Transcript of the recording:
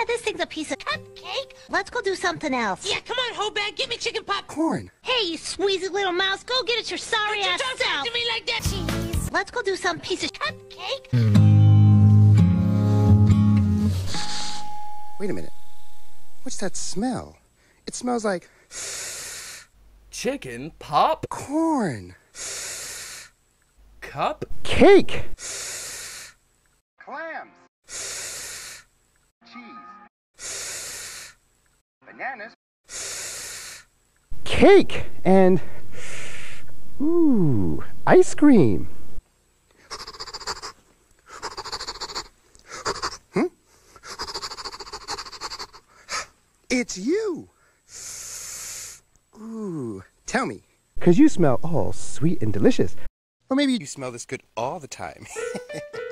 Yeah, this thing's a piece of cupcake. Let's go do something else. Yeah, come on, Hobag, get me chicken popcorn. Hey, you squeezy little mouse, go get it your sorry ass Don't self. talk to me like that. Cheese. Let's go do some piece of cupcake. Wait a minute. What's that smell? It smells like Chicken pop corn. cup Cake. Clams. Cheese. Bananas. Cake and ooh, ice cream. It's you. Ooh, tell me. 'Cause you smell all sweet and delicious. Or maybe you smell this good all the time.